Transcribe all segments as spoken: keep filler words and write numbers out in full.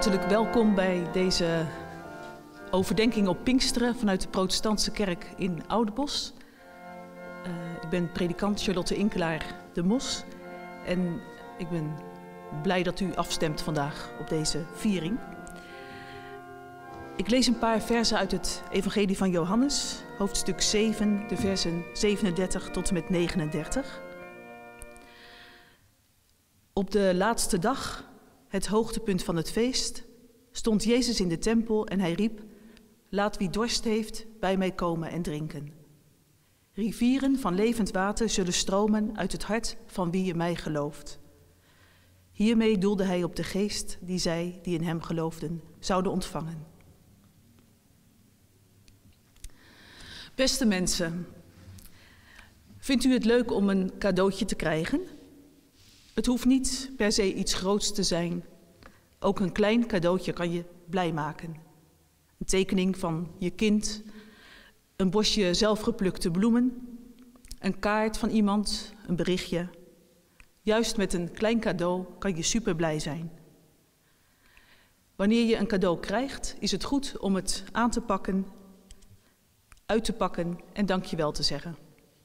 Hartelijk welkom bij deze overdenking op Pinksteren vanuit de Protestantse Kerk in Oudebosch. Uh, ik ben predikant Charlotte Inkelaar de Mos en ik ben blij dat u afstemt vandaag op deze viering. Ik lees een paar versen uit het Evangelie van Johannes, hoofdstuk zeven, de versen zevenendertig tot en met negenendertig. Op de laatste dag, het hoogtepunt van het feest, stond Jezus in de tempel en hij riep: laat wie dorst heeft bij mij komen en drinken. Rivieren van levend water zullen stromen uit het hart van wie in mij gelooft. Hiermee doelde hij op de geest die zij, die in hem geloofden, zouden ontvangen. Beste mensen, vindt u het leuk om een cadeautje te krijgen? Het hoeft niet per se iets groots te zijn. Ook een klein cadeautje kan je blij maken. Een tekening van je kind, een bosje zelfgeplukte bloemen, een kaart van iemand, een berichtje. Juist met een klein cadeau kan je super blij zijn. Wanneer je een cadeau krijgt, is het goed om het aan te pakken, uit te pakken en dankjewel te zeggen.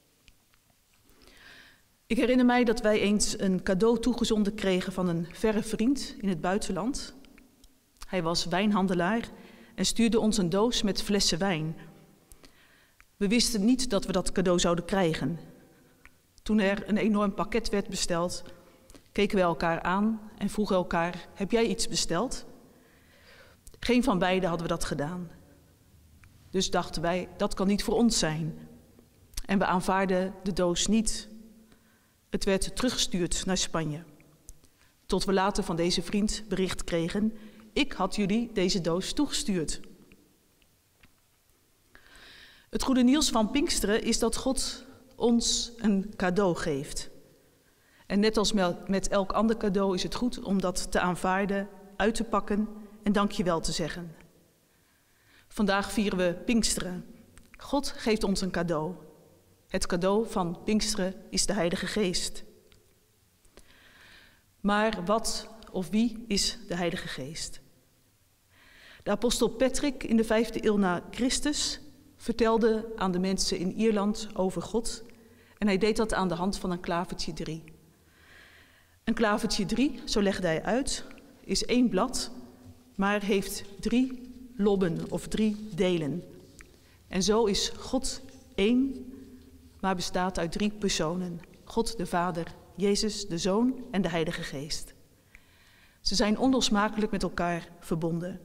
Ik herinner mij dat wij eens een cadeau toegezonden kregen van een verre vriend in het buitenland. Hij was wijnhandelaar en stuurde ons een doos met flessen wijn. We wisten niet dat we dat cadeau zouden krijgen. Toen er een enorm pakket werd besteld, keken we elkaar aan en vroegen elkaar: heb jij iets besteld? Geen van beiden hadden we dat gedaan. Dus dachten wij, dat kan niet voor ons zijn. En we aanvaarden de doos niet. Het werd teruggestuurd naar Spanje. Tot we later van deze vriend bericht kregen: ik had jullie deze doos toegestuurd. Het goede nieuws van Pinksteren is dat God ons een cadeau geeft. En net als met elk ander cadeau is het goed om dat te aanvaarden, uit te pakken en dankjewel te zeggen. Vandaag vieren we Pinksteren. God geeft ons een cadeau. Het cadeau van Pinksteren is de Heilige Geest. Maar wat of wie is de Heilige Geest? De apostel Patrick in de vijfde eeuw na Christus vertelde aan de mensen in Ierland over God en hij deed dat aan de hand van een klavertje drie. Een klavertje drie, zo legde hij uit, is één blad, maar heeft drie lobben of drie delen. En zo is God één, maar bestaat uit drie personen: God de Vader, Jezus de Zoon en de Heilige Geest. Ze zijn onlosmakelijk met elkaar verbonden.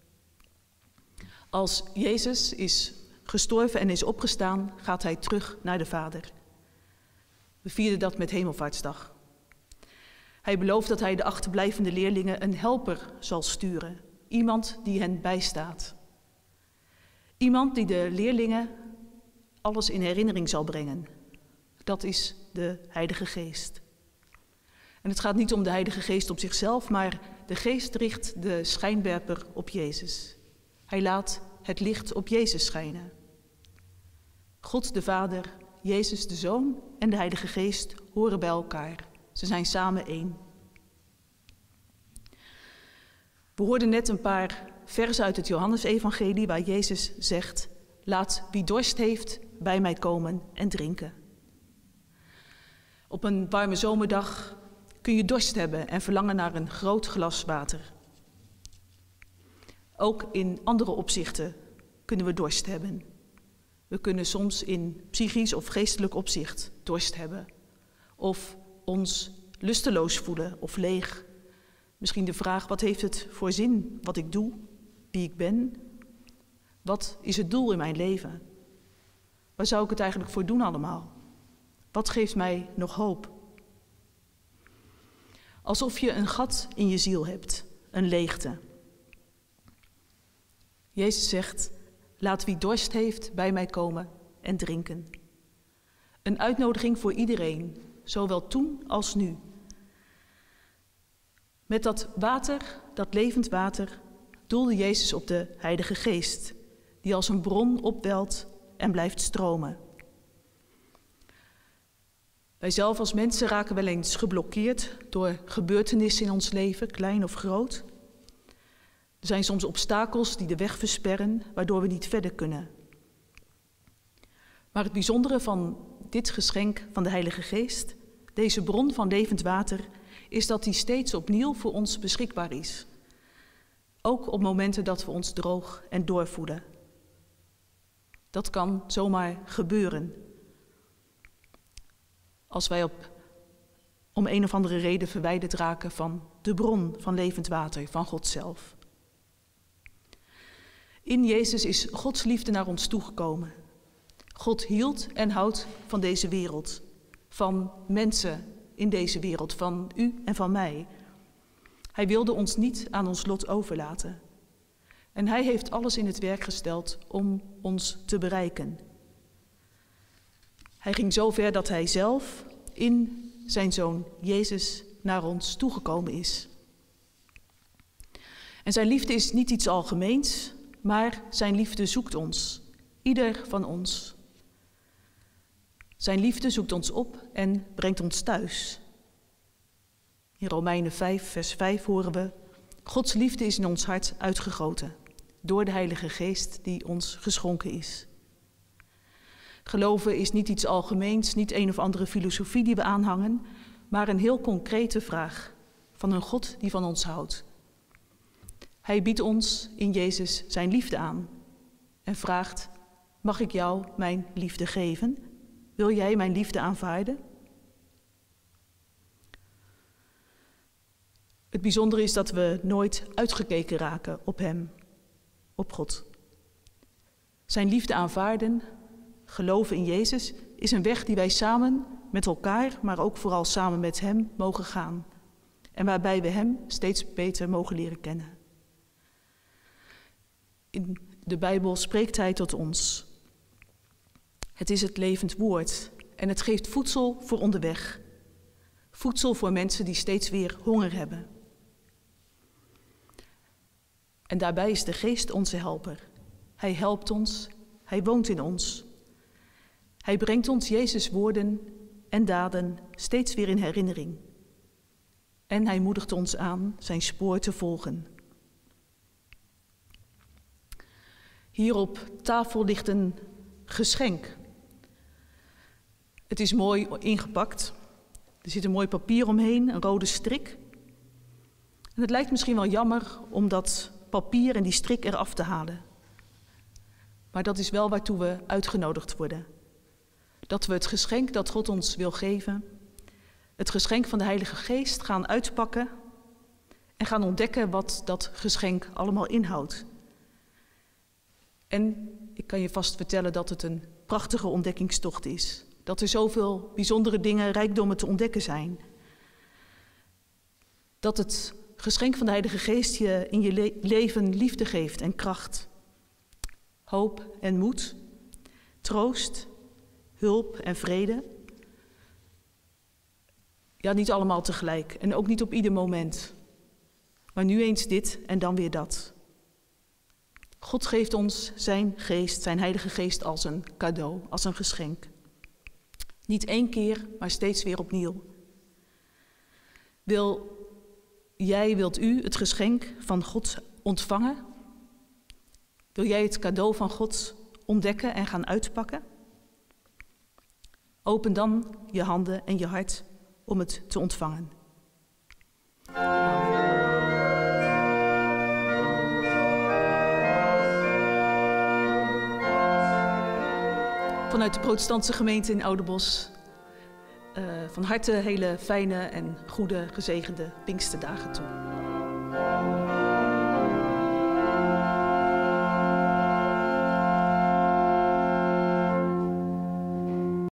Als Jezus is gestorven en is opgestaan, gaat hij terug naar de Vader. We vierden dat met Hemelvaartsdag. Hij belooft dat hij de achterblijvende leerlingen een helper zal sturen. Iemand die hen bijstaat. Iemand die de leerlingen alles in herinnering zal brengen. Dat is de Heilige Geest. En het gaat niet om de Heilige Geest op zichzelf, maar de Geest richt de schijnwerper op Jezus. Hij laat het licht op Jezus schijnen. God de Vader, Jezus de Zoon en de Heilige Geest horen bij elkaar. Ze zijn samen één. We hoorden net een paar versen uit het Johannesevangelie waar Jezus zegt: laat wie dorst heeft bij mij komen en drinken. Op een warme zomerdag kun je dorst hebben en verlangen naar een groot glas water. Ook in andere opzichten kunnen we dorst hebben. We kunnen soms in psychisch of geestelijk opzicht dorst hebben. Of ons lusteloos voelen of leeg. Misschien de vraag: wat heeft het voor zin wat ik doe, wie ik ben? Wat is het doel in mijn leven? Waar zou ik het eigenlijk voor doen allemaal? Wat geeft mij nog hoop? Alsof je een gat in je ziel hebt, een leegte. Jezus zegt: laat wie dorst heeft bij mij komen en drinken. Een uitnodiging voor iedereen, zowel toen als nu. Met dat water, dat levend water, doelde Jezus op de Heilige Geest, die als een bron opwelt en blijft stromen. Wij zelf als mensen raken wel eens geblokkeerd door gebeurtenissen in ons leven, klein of groot. Er zijn soms obstakels die de weg versperren, waardoor we niet verder kunnen. Maar het bijzondere van dit geschenk van de Heilige Geest, deze bron van levend water, is dat die steeds opnieuw voor ons beschikbaar is. Ook op momenten dat we ons droog en dor voelen. Dat kan zomaar gebeuren. Als wij op, om een of andere reden verwijderd raken van de bron van levend water, van God zelf. In Jezus is Gods liefde naar ons toegekomen. God hield en houdt van deze wereld, van mensen in deze wereld, van u en van mij. Hij wilde ons niet aan ons lot overlaten. En hij heeft alles in het werk gesteld om ons te bereiken. Hij ging zo ver dat hij zelf in zijn Zoon Jezus naar ons toegekomen is. En zijn liefde is niet iets algemeens, maar zijn liefde zoekt ons, ieder van ons. Zijn liefde zoekt ons op en brengt ons thuis. In Romeinen vijf, vers vijf horen we: Gods liefde is in ons hart uitgegoten, door de Heilige Geest die ons geschonken is. Geloven is niet iets algemeens, niet een of andere filosofie die we aanhangen, maar een heel concrete vraag van een God die van ons houdt. Hij biedt ons in Jezus zijn liefde aan en vraagt: mag ik jou mijn liefde geven? Wil jij mijn liefde aanvaarden? Het bijzondere is dat we nooit uitgekeken raken op hem, op God. Zijn liefde aanvaarden, geloven in Jezus, is een weg die wij samen met elkaar, maar ook vooral samen met hem mogen gaan. En waarbij we hem steeds beter mogen leren kennen. In de Bijbel spreekt hij tot ons. Het is het levend woord en het geeft voedsel voor onderweg. Voedsel voor mensen die steeds weer honger hebben. En daarbij is de Geest onze helper. Hij helpt ons, hij woont in ons. Hij brengt ons Jezus' woorden en daden steeds weer in herinnering. En hij moedigt ons aan zijn spoor te volgen. Hier op tafel ligt een geschenk. Het is mooi ingepakt. Er zit een mooi papier omheen, een rode strik. En het lijkt misschien wel jammer om dat papier en die strik eraf te halen. Maar dat is wel waartoe we uitgenodigd worden. Dat we het geschenk dat God ons wil geven, het geschenk van de Heilige Geest, gaan uitpakken en gaan ontdekken wat dat geschenk allemaal inhoudt. En ik kan je vast vertellen dat het een prachtige ontdekkingstocht is. Dat er zoveel bijzondere dingen, rijkdommen te ontdekken zijn. Dat het geschenk van de Heilige Geest je in je le- leven liefde geeft en kracht. Hoop en moed, troost, hulp en vrede. Ja, niet allemaal tegelijk en ook niet op ieder moment. Maar nu eens dit en dan weer dat. God geeft ons zijn geest, zijn Heilige Geest als een cadeau, als een geschenk. Niet één keer, maar steeds weer opnieuw. Wil jij, wilt u het geschenk van God ontvangen? Wil jij het cadeau van God ontdekken en gaan uitpakken? Open dan je handen en je hart om het te ontvangen. Amen. Vanuit de protestantse gemeente in Oudenbosch, uh, van harte hele fijne en goede gezegende Pinksterdagen toe.